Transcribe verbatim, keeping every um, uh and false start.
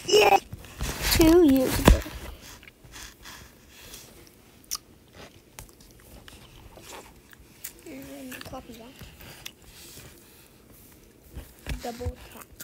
Yeah. Two years ago. And copy that. Double tap.